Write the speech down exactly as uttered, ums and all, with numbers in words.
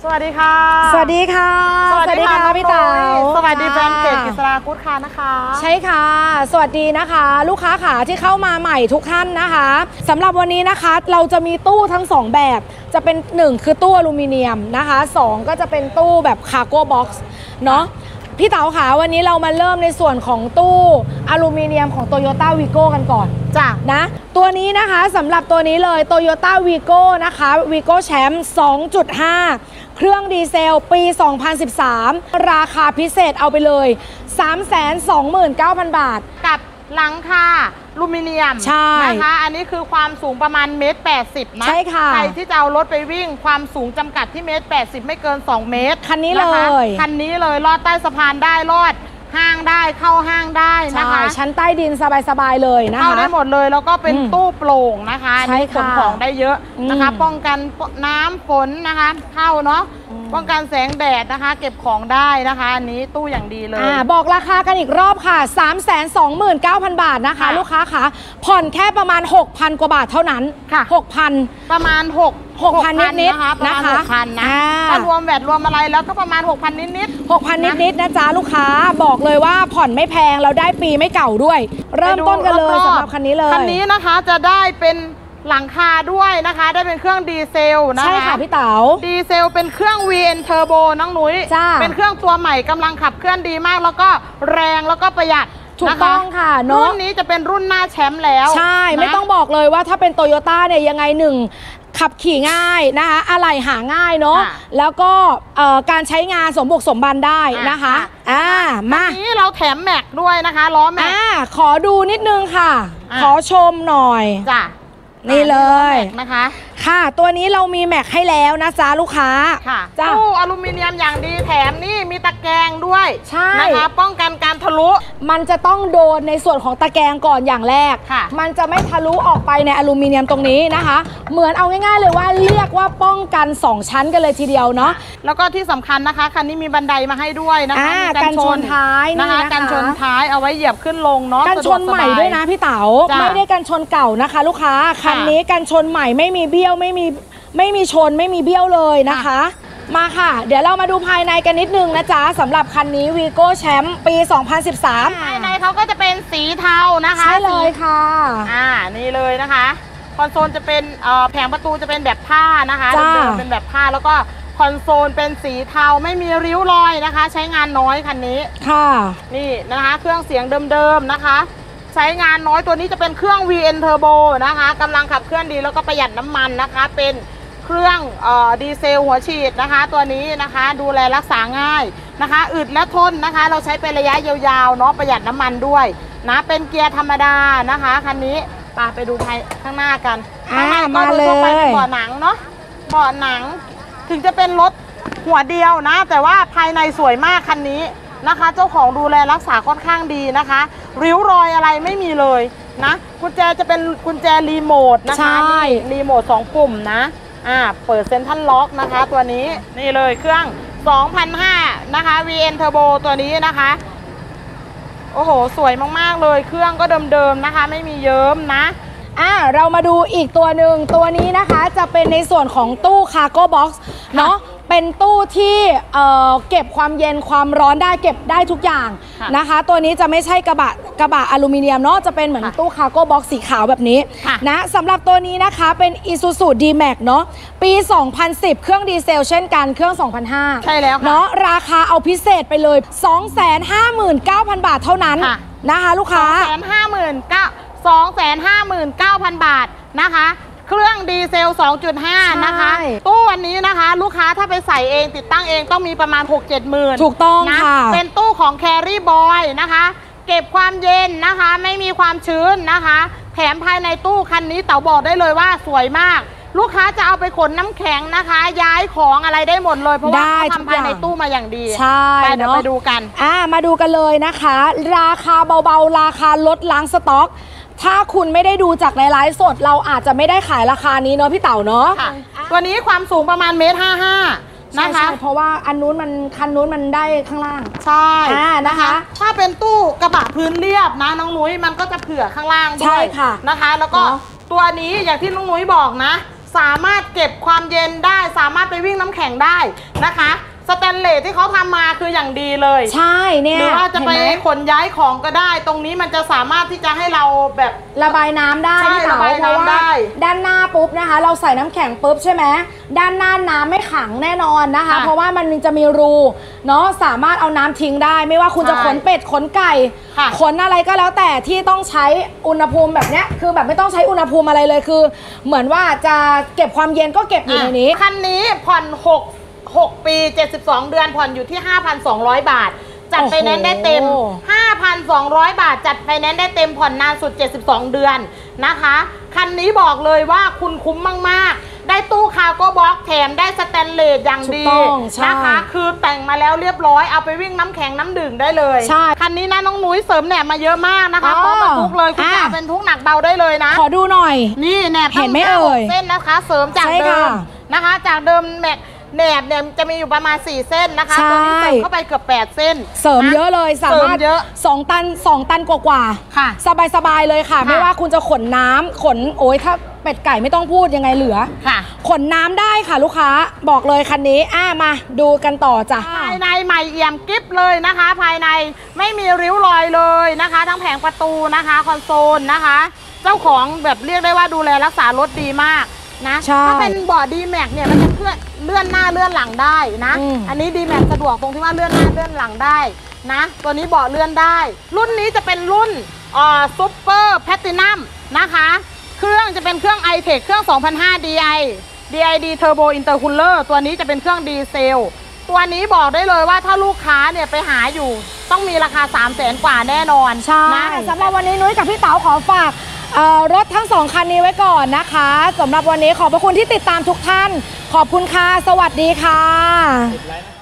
วัสดีค่ะสวัสดีค่ะสวัสดีค่ะพี่เต๋าสวัสดีแฟนเพจกฤษรากู๊ดคาร์นะคะใช่ค่ะสวัสดีนะคะลูกค้าขาที่เข้ามาใหม่ทุกท่านนะคะสำหรับวันนี้นะคะเราจะมีตู้ทั้งสองแบบจะเป็นหนึ่งคือตู้อลูมิเนียมนะคะสองก็จะเป็นตู้แบบคาร์โก้บ็อกซ์เนาะพี่เต๋าขาวันนี้เรามาเริ่มในส่วนของตู้อลูมิเนียมของ Toyota Vigo กันก่อนจ้ะนะตัวนี้นะคะสำหรับตัวนี้เลย Toyota Vigo นะคะ Vigo Champ สองจุดห้า เครื่องดีเซลปี สองพันสิบสาม ราคาพิเศษเอาไปเลย สามแสนสองหมื่นเก้าพัน บาทกับหลังคาอลูมิเนียมใช่นะคะอันนี้คือความสูงประมาณเมตรแปดสิบนะใช่ค่ะใครที่จะเอารถไปวิ่งความสูงจำกัดที่เมตรแปดสิบไม่เกินสองเมตรคันนี้เลยคันนี้เลยลอดใต้สะพานได้ลอดห้างได้เข้าห้างได้นะคะชั้นใต้ดินสบายๆเลยนะคะเข้าได้หมดเลยแล้วก็เป็นตู้โปร่งนะคะนี่ขนของได้เยอะนะคะป้องกันน้ำฝนนะคะเข้าเนาะป้องกันแสงแดดนะคะเก็บของได้นะคะอันนี้ตู้อย่างดีเลยอ่าบอกราคากันอีกรอบค่ะ สามแสนสองหมื่นเก้าพัน บาทนะคะลูกค้าค่ะผ่อนแค่ประมาณ หกพัน กว่าบาทเท่านั้นค่ะหกพันประมาณหกหกพันนิดๆนะคะประมาณ หกพัน นะถ้ารวมแวดรวมอะไรแล้วก็ประมาณ หกพัน นิดๆหกพัน นิดๆนะจ๊ะลูกค้าบอกเลยว่าผ่อนไม่แพงเราได้ปีไม่เก่าด้วยเริ่มต้นกันเลยสำหรับคันนี้เลยคันนี้นะคะจะได้เป็นหลังคาด้วยนะคะได้เป็นเครื่องดีเซลนะคะใช่ค่ะพี่เต๋าดีเซลเป็นเครื่อง วี เอ็น Turbo น้องหนุ่ยเป็นเครื่องตัวใหม่กำลังขับเคลื่อนดีมากแล้วก็แรงแล้วก็ประหยัดถูกต้องค่ะเนาะรุ่นนี้จะเป็นรุ่นหน้าแชมป์แล้วใช่ไม่ต้องบอกเลยว่าถ้าเป็นโตโยต้าเนี่ยยังไงหนึ่งขับขี่ง่ายนะคะอะไหล่หาง่ายเนาะแล้วก็การใช้งานสมบุกสมบันได้นะคะอ่ามาทีนี้เราแถมแม็กด้วยนะคะล้อแม็กขอดูนิดนึงค่ะขอชมหน่อยจ้ะนี่เลยนะคะค่ะตัวนี้เรามีแม็กให้แล้วนะจ๊ะลูกค้าค่ะตู้อลูมิเนียมอย่างดีแถมนี่มีตะแกรงด้วยใช่นะคะป้องกันการทะลุมันจะต้องโดนในส่วนของตะแกรงก่อนอย่างแรกมันจะไม่ทะลุออกไปในอลูมิเนียมตรงนี้นะคะเหมือนเอาง่ายๆเลยว่าเรียกว่าป้องกันสองชั้นกันเลยทีเดียวเนาะแล้วก็ที่สำคัญนะคะคันนี้มีบันไดมาให้ด้วยนะคะกันชนท้ายนะคะกันชนท้ายเอาไว้เหยียบขึ้นลงเนาะกันชนใหม่ด้วยนะพี่เต๋าไม่ได้กันชนเก่านะคะลูกค้าคันนี้กันชนใหม่ไม่มีเบี้ยวไม่มีไม่มีชนไม่มีเบี้ยวเลยนะคะมาค่ะเดี๋ยวเรามาดูภายในกันนิดนึงนะจ๊ะสำหรับคันนี้ Vigo Champ ปี สองพันสิบสามภายในเขาก็จะเป็นสีเทานะคะใช่เลยค่ะอ่านี่เลยนะคะคอนโซลจะเป็นแผงประตูจะเป็นแบบผ้านะคะเดิมเป็นแบบผ้าแล้วก็คอนโซลเป็นสีเทาไม่มีริ้วรอยนะคะใช้งานน้อยคันนี้ค่ะนี่นะคะเครื่องเสียงเดิมๆนะคะใช้งานน้อยตัวนี้จะเป็นเครื่อง วี เอ็น Turbo นะคะกำลังขับเคลื่อนดีแล้วก็ประหยัดน้ำมันนะคะเป็นเครื่องอดีเซลหัวฉีดนะคะตัวนี้นะคะดูแลรักษาง่ายนะคะอึดและทนนะคะเราใช้เป็นระยะยาวๆเนาะประหยัดน้ำมันด้วยนะเป็นเกียร์ธรรมดานะคะคันนี้ไปไปดูภายข้างหน้ากันข้างหน้าก็ดูทั่วไปเป็นเบาะหนังเนาะเบาะหนังถึงจะเป็นรถหัวเดียวนะแต่ว่าภายในสวยมากคันนี้นะคะเจ้าของดูแลรักษาค่อนข้างดีนะคะริ้วรอยอะไรไม่มีเลยนะกุญแจจะเป็นกุญแจรีโมทนะคะนี่รีโมทสองปุ่มนะอ่าเปิดเซ็นทรัลล็อกนะคะตัวนี้นี่เลยเครื่อง สองพันห้าร้อย นะคะ วี เอ็น Turbo ตัวนี้นะคะโอ้โหสวยมากๆเลยเครื่องก็เดิมๆนะคะไม่มีเยิ้มนะอ่าเรามาดูอีกตัวหนึ่งตัวนี้นะคะจะเป็นในส่วนของตู้คาร์โก้บ็อกซ์เนาะเป็นตู้ที่เอ่อเก็บความเย็นความร้อนได้เก็บได้ทุกอย่างนะคะตัวนี้จะไม่ใช่กระบะกระบะอลูมิเนียมเนาะจะเป็นเหมือนตู้คาร์โก้บ็อกซ์สีขาวแบบนี้นะสำหรับตัวนี้นะคะเป็น Isuzu D-Max เนาะปี สองพันสิบ เครื่องดีเซลเช่นกันเครื่อง สองพันห้าร้อยใช่แล้วเนาะราคาเอาพิเศษไปเลย สองแสนห้าหมื่นเก้าพัน บาทเท่านั้นนะคะลูกค้าสองแสนห้าหมื่นเก้าพัน สองแสนห้าหมื่นเก้าพัน บาทนะคะเครื่องดีเซล สองจุดห้า นะคะตู้วันนี้นะคะลูกค้าถ้าไปใส่เองติดตั้งเองต้องมีประมาณ หกเจ็ด หมื่นถูกต้องค่ะเป็นตู้ของ Carry Boy นะคะเก็บความเย็นนะคะไม่มีความชื้นนะคะแถมภายในตู้คันนี้เต๋าบอกได้เลยว่าสวยมากลูกค้าจะเอาไปขนน้ำแข็งนะคะย้ายของอะไรได้หมดเลยเพราะว่าเขาทำภายในตู้มาอย่างดีใช่ไปเดี๋ยวไปดูกันอ่ามาดูกันเลยนะคะราคาเบาๆราคาลดล้างสต็อกถ้าคุณไม่ได้ดูจากในไลฟ์สดเราอาจจะไม่ได้ขายราคานี้เนาะพี่เต๋าเนาะตัวนี้ความสูงประมาณเมตรห้าห้านะคะเพราะว่าอันนู้นมันคันนู้นมันได้ข้างล่างใช่นะคะถ้าเป็นตู้กระบะพื้นเรียบนะน้องนุ้ยมันก็จะเผื่อข้างล่างด้วยนะคะแล้วก็ตัวนี้อย่างที่น้องนุ้ยบอกนะสามารถเก็บความเย็นได้สามารถไปวิ่งน้ำแข็งได้นะคะสแตนเลสที่เขาทำมาคืออย่างดีเลยใช่เนี่ยหรือว่าจะไปขนย้ายของก็ได้ตรงนี้มันจะสามารถที่จะให้เราแบบระบายน้ำได้ใช่ระบายน้ำได้ด้านหน้าปุ๊บนะคะเราใส่น้ำแข็งปุ๊บใช่ไหมด้านหน้าน้ำไม่ขังแน่นอนนะคะเพราะว่ามันจะมีรูเนาะสามารถเอาน้ำทิ้งได้ไม่ว่าคุณจะขนเป็ดขนไก่ขนอะไรก็แล้วแต่ที่ต้องใช้อุณหภูมิแบบเนี้ยคือแบบไม่ต้องใช้อุณหภูมิอะไรเลยคือเหมือนว่าจะเก็บความเย็นก็เก็บอยู่ในนี้คันนี้ผ่อนหก หกปีเจ็ดสิบสองเดือนผ่อนอยู่ที่ ห้าพันสองร้อย บาทจัดไฟแนนซ์ได้เต็ม ห้าพันสองร้อย บาทจัดไฟแนนซ์ได้เต็มผ่อนนานสุดเจ็ดสิบสองเดือนนะคะคันนี้บอกเลยว่าคุณคุ้มมากๆได้ตู้คาร์โก้บ็อกแถมได้สแตนเลสอย่างดีนะคะคือแต่งมาแล้วเรียบร้อยเอาไปวิ่งน้ำแข็งน้ำดื่มได้เลยคันนี้นะน้องนุ้ยเสริมแหนบมาเยอะมากนะคะพร้อมบรรทุกเลยคุณจะเป็นทุกหนักเบาได้เลยนะขอดูหน่อยนี่แหนบเห็นไหมเอ่ยเส้นนะคะเสริมจากเดิมนะคะจากเดิมแม็กแหนบเนี่ยจะมีอยู่ประมาณสี่เส้นนะคะตัวนี้เสริมเข้าไปเกือบแปดเส้นเสริมเยอะเลยสามารถสองตันสองตันกว่าๆค่ะสบายๆเลยค่ะไม่ว่าคุณจะขนน้ำขนโอ้ยถ้าเป็ดไก่ไม่ต้องพูดยังไงเหลือค่ะขนน้ำได้ค่ะลูกค้าบอกเลยคันนี้อ่ะมาดูกันต่อจ้ะภายในใหม่เอี่ยมกิ๊บเลยนะคะ ภายในไม่มีริ้วรอยเลยนะคะทั้งแผงประตูนะคะคอนโซลนะคะเจ้าของแบบเรียกได้ว่าดูแลรักษารถดีมากนะถ้าเป็นเบาะดีแม็กเนี่ยมันจะเลื่อนเลื่อนหน้าเลื่อนหลังได้นะ อ, อันนี้ดีแม็กสะดวกตรงที่ว่าเลื่อนหน้าเลื่อนหลังได้นะตัวนี้เบาะเลื่อนได้รุ่นนี้จะเป็นรุ่นอ่าซุปเปอร์แพลตินัมนะคะเครื่องจะเป็นเครื่อง ไอ เทค เครื่อง สองพันห้า ดี ไอ ดี ไอ ดี Turbo Intercooler ตัวนี้จะเป็นเครื่องดีเซลตัวนี้บอกได้เลยว่าถ้าลูกค้าเนี่ยไปหาอยู่ต้องมีราคา สามแสน กว่าแน่นอนใช่นะสำหรับวันนี้นุ้ยกับพี่เต๋าขอฝากรถทั้งสองคันนี้ไว้ก่อนนะคะสำหรับวันนี้ขอบพระคุณที่ติดตามทุกท่านขอบคุณค่ะสวัสดีค่ะ